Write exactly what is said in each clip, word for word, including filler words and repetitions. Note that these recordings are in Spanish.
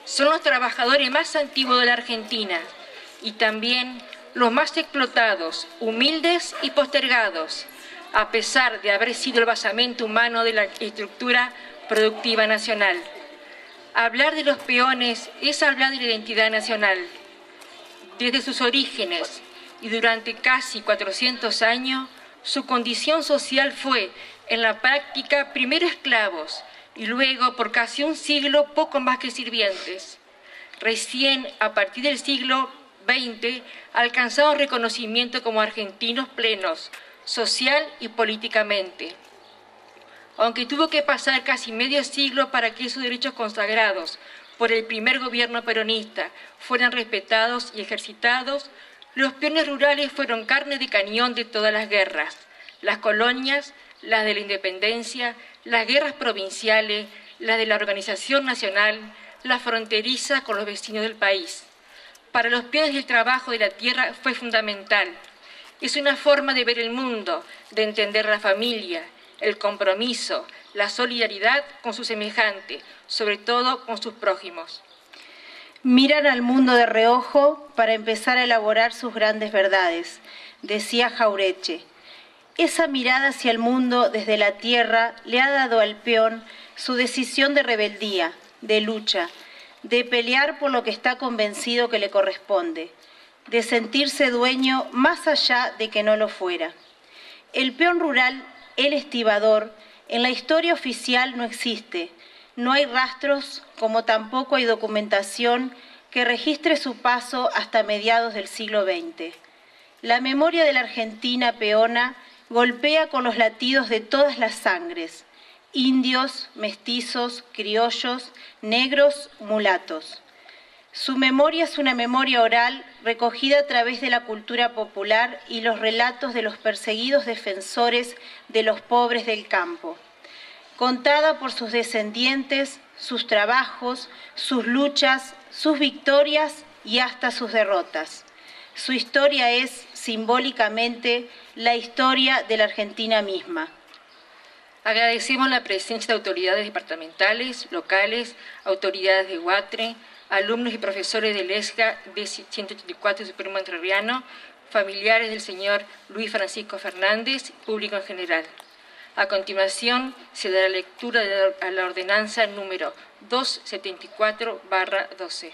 Son los trabajadores más antiguos de la Argentina y también los más explotados, humildes y postergados, a pesar de haber sido el basamento humano de la estructura productiva nacional. Hablar de los peones es hablar de la identidad nacional. Desde sus orígenes y durante casi cuatrocientos años, su condición social fue, en la práctica, primero esclavos y luego, por casi un siglo, poco más que sirvientes. Recién, a partir del siglo veinte, alcanzaron reconocimiento como argentinos plenos, social y políticamente. Aunque tuvo que pasar casi medio siglo para que esos derechos consagrados por el primer gobierno peronista fueran respetados y ejercitados, los peones rurales fueron carne de cañón de todas las guerras, las colonias, las de la independencia, las guerras provinciales, las de la organización nacional, la fronteriza con los vecinos del país. Para los peones el trabajo de la tierra fue fundamental. Es una forma de ver el mundo, de entender la familia, el compromiso, la solidaridad con su semejante, sobre todo con sus prójimos. Miran al mundo de reojo para empezar a elaborar sus grandes verdades, decía Jauretche. Esa mirada hacia el mundo desde la tierra le ha dado al peón su decisión de rebeldía, de lucha, de pelear por lo que está convencido que le corresponde, de sentirse dueño más allá de que no lo fuera. El peón rural, el estibador, en la historia oficial no existe. No hay rastros, como tampoco hay documentación que registre su paso hasta mediados del siglo veinte. La memoria de la Argentina peona golpea con los latidos de todas las sangres, indios, mestizos, criollos, negros, mulatos. Su memoria es una memoria oral recogida a través de la cultura popular y los relatos de los perseguidos defensores de los pobres del campo, contada por sus descendientes, sus trabajos, sus luchas, sus victorias y hasta sus derrotas. Su historia es, simbólicamente, la historia de la Argentina misma. Agradecemos la presencia de autoridades departamentales, locales, autoridades de Huatre, alumnos y profesores del E S G A de ciento ochenta y cuatro Supremo Entrerriano, familiares del señor Luis Francisco Fernández, público en general. A continuación, se dará lectura a la ordenanza número doscientos setenta y cuatro barra doce.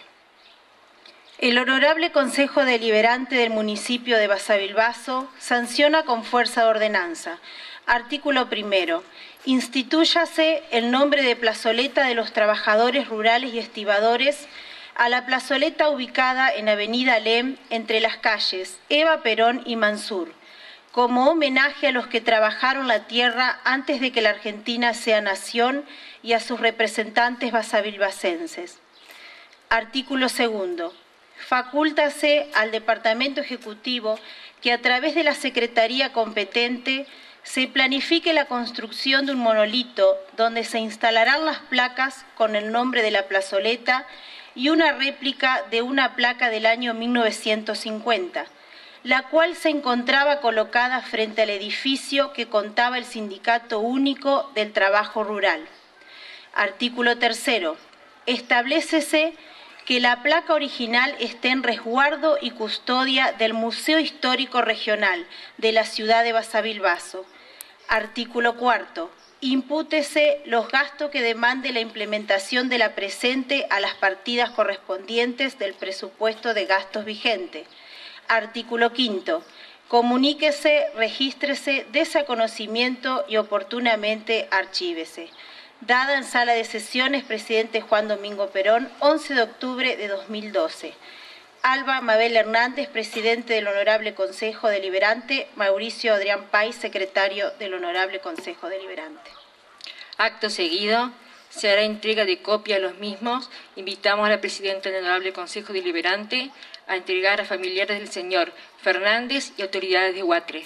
El Honorable Consejo Deliberante del municipio de Basavilbaso sanciona con fuerza de ordenanza. Artículo primero. Institúyase el nombre de plazoleta de los trabajadores rurales y estibadores a la plazoleta ubicada en Avenida Alem entre las calles Eva Perón y Mansur, como homenaje a los que trabajaron la tierra antes de que la Argentina sea nación y a sus representantes basavilbasenses. Artículo segundo. Facúltase al Departamento Ejecutivo que a través de la Secretaría competente se planifique la construcción de un monolito donde se instalarán las placas con el nombre de la plazoleta y una réplica de una placa del año mil novecientos cincuenta, la cual se encontraba colocada frente al edificio que contaba el Sindicato Único del Trabajo Rural. Artículo tercero. Establécese que la placa original esté en resguardo y custodia del Museo Histórico Regional de la ciudad de Basavilbaso. Artículo cuarto. Impútese los gastos que demande la implementación de la presente a las partidas correspondientes del presupuesto de gastos vigente. Artículo quinto. Comuníquese, regístrese, dese a conocimiento y oportunamente archívese. Dada en sala de sesiones, presidente Juan Domingo Perón, once de octubre de dos mil doce. Alba Mabel Hernández, presidente del Honorable Consejo Deliberante. Mauricio Adrián Pais, secretario del Honorable Consejo Deliberante. Acto seguido, se hará entrega de copia a los mismos. Invitamos a la presidenta del Honorable Consejo Deliberante a entregar a familiares del señor Fernández y autoridades de Huatre.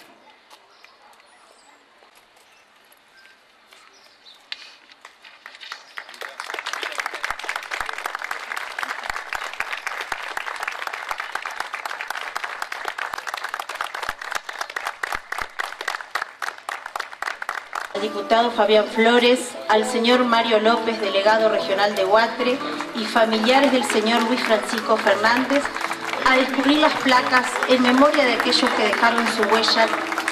Al diputado Fabián Flores, al señor Mario López, delegado regional de Huatre, y familiares del señor Luis Francisco Fernández a descubrir las placas en memoria de aquellos que dejaron su huella.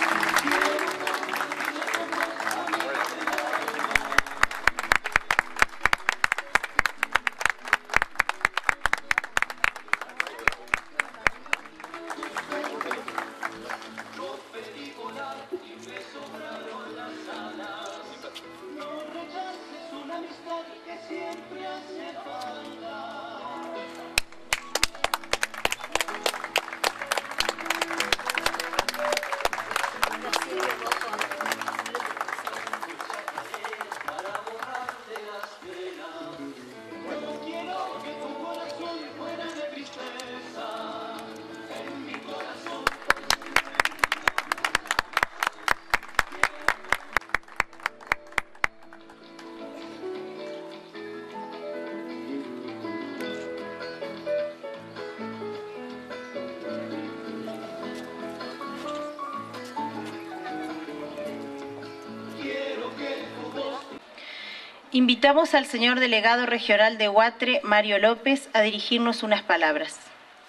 Invitamos al señor delegado regional de Huatre, Mario López, a dirigirnos unas palabras.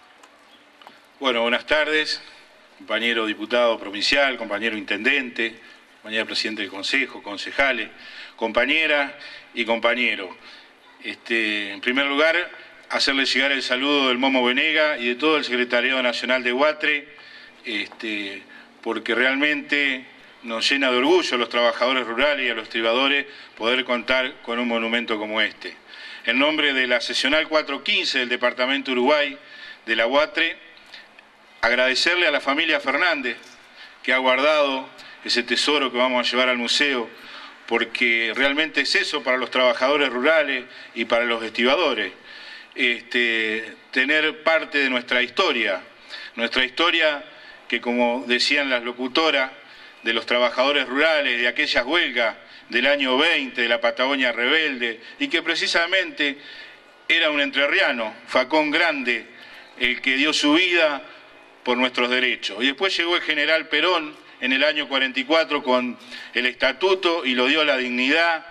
Bueno, buenas tardes, compañero diputado provincial, compañero intendente, compañera presidente del Consejo, concejales, compañeras y compañeros. Este, en primer lugar, hacerle llegar el saludo del Momo Venega y de todo el Secretariado Nacional de Huatre, este, porque realmente nos llena de orgullo a los trabajadores rurales y a los estribadores poder contar con un monumento como este. En nombre de la Sesional cuatrocientos quince del Departamento Uruguay de la Huatre, agradecerle a la familia Fernández que ha guardado ese tesoro que vamos a llevar al museo, porque realmente es eso para los trabajadores rurales y para los estibadores, este, tener parte de nuestra historia, nuestra historia que, como decían las locutoras, de los trabajadores rurales, de aquellas huelgas del año veinte, de la Patagonia rebelde, y que precisamente era un entrerriano, Facón Grande, el que dio su vida por nuestros derechos. Y después llegó el general Perón en el año cuarenta y cuatro con el estatuto y lo dio a la dignidad,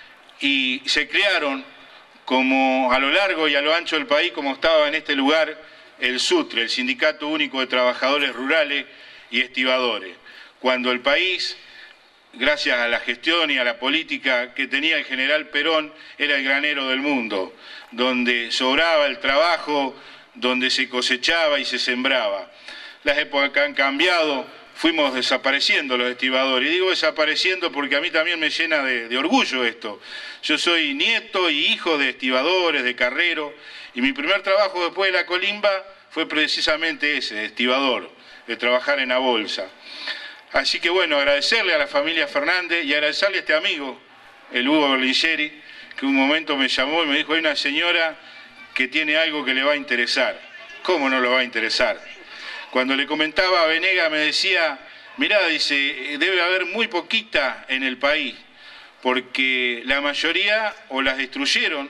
y se crearon, como a lo largo y a lo ancho del país, como estaba en este lugar, el SUTRE, el Sindicato Único de Trabajadores Rurales y Estibadores. Cuando el país, gracias a la gestión y a la política que tenía el general Perón, era el granero del mundo, donde sobraba el trabajo, donde se cosechaba y se sembraba. Las épocas han cambiado, fuimos desapareciendo los estibadores. Y digo desapareciendo porque a mí también me llena de, de orgullo esto. Yo soy nieto y hijo de estibadores, de carreros, y mi primer trabajo después de la colimba fue precisamente ese, de estibador, de trabajar en la bolsa. Así que bueno, agradecerle a la familia Fernández y agradecerle a este amigo, el Hugo Berlingeri, que un momento me llamó y me dijo, hay una señora que tiene algo que le va a interesar. ¿Cómo no lo va a interesar? Cuando le comentaba a Venega me decía, mirá, dice, debe haber muy poquita en el país, porque la mayoría o las destruyeron,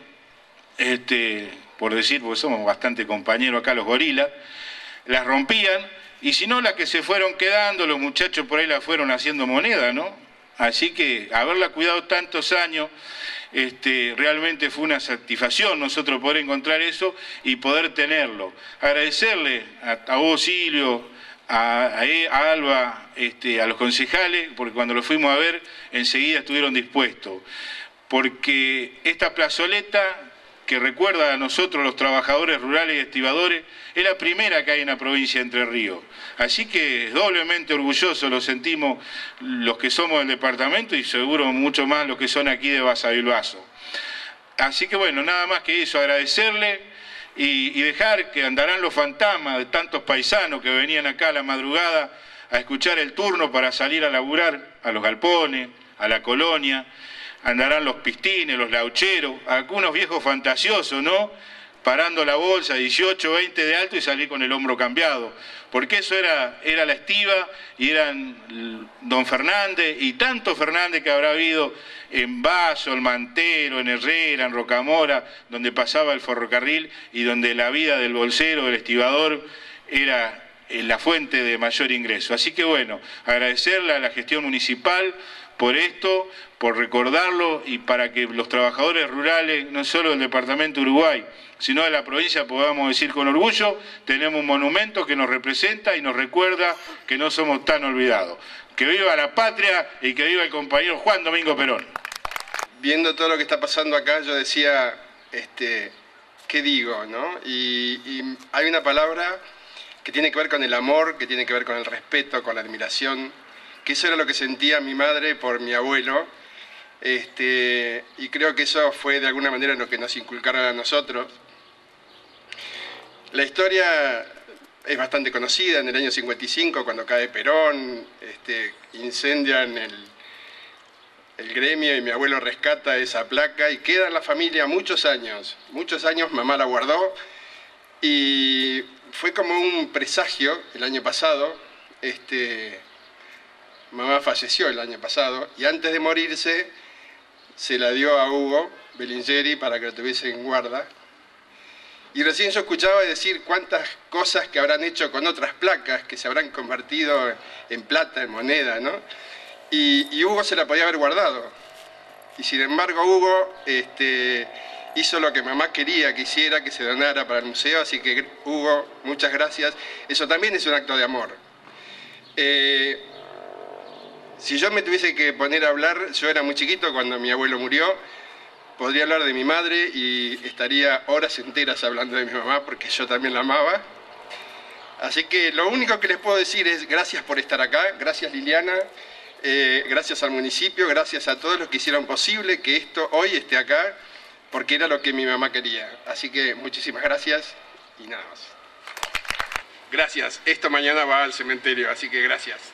este, por decir, porque somos bastante compañeros acá los gorilas, las rompían, y si no, las que se fueron quedando, los muchachos por ahí las fueron haciendo moneda, ¿no? Así que haberla cuidado tantos años, este, realmente fue una satisfacción nosotros poder encontrar eso y poder tenerlo. Agradecerle a, a vos, Silvio, a, a, a Alba, este, a los concejales, porque cuando los fuimos a ver, enseguida estuvieron dispuestos. Porque esta plazoleta, que recuerda a nosotros los trabajadores rurales y estibadores, es la primera que hay en la provincia de Entre Ríos. Así que doblemente orgullosos lo sentimos los que somos del departamento y seguro mucho más los que son aquí de Basavilbaso. Así que bueno, nada más que eso, agradecerle y, y dejar que andarán los fantasmas de tantos paisanos que venían acá a la madrugada a escuchar el turno para salir a laburar a los galpones, a la colonia. Andarán los pistines, los laucheros, algunos viejos fantasiosos, ¿no? Parando la bolsa, dieciocho, veinte de alto y salir con el hombro cambiado. Porque eso era, era la estiba y eran don Fernández y tanto Fernández que habrá habido en Baso, en Mantero, en Herrera, en Rocamora, donde pasaba el ferrocarril y donde la vida del bolsero, del estibador, era la fuente de mayor ingreso. Así que bueno, agradecerle a la gestión municipal por esto, por recordarlo y para que los trabajadores rurales, no solo del departamento de Uruguay, sino de la provincia, podamos decir con orgullo, tenemos un monumento que nos representa y nos recuerda que no somos tan olvidados. Que viva la patria y que viva el compañero Juan Domingo Perón. Viendo todo lo que está pasando acá, yo decía, este, ¿qué digo? ¿no? Y, y hay una palabra que tiene que ver con el amor, que tiene que ver con el respeto, con la admiración, que eso era lo que sentía mi madre por mi abuelo, este, y creo que eso fue de alguna manera lo que nos inculcaron a nosotros. La historia es bastante conocida. En el año cincuenta y cinco, cuando cae Perón, este, incendian el, el gremio y mi abuelo rescata esa placa y queda en la familia muchos años. Muchos años mamá la guardó y fue como un presagio el año pasado. Este, mamá falleció el año pasado y antes de morirse se la dio a Hugo Bellingeri para que lo tuviese en guarda. Y recién yo escuchaba decir cuántas cosas que habrán hecho con otras placas, que se habrán convertido en plata, en moneda, ¿no? Y, y Hugo se la podía haber guardado. Y sin embargo Hugo este, hizo lo que mamá quería que hiciera, que se donara para el museo, así que Hugo, muchas gracias. Eso también es un acto de amor. Eh, si yo me tuviese que poner a hablar, yo era muy chiquito cuando mi abuelo murió, podría hablar de mi madre y estaría horas enteras hablando de mi mamá porque yo también la amaba. Así que lo único que les puedo decir es gracias por estar acá, gracias Liliana, eh, gracias al municipio, gracias a todos los que hicieron posible que esto hoy esté acá, porque era lo que mi mamá quería. Así que muchísimas gracias y nada más. Gracias, esto mañana va al cementerio, así que gracias.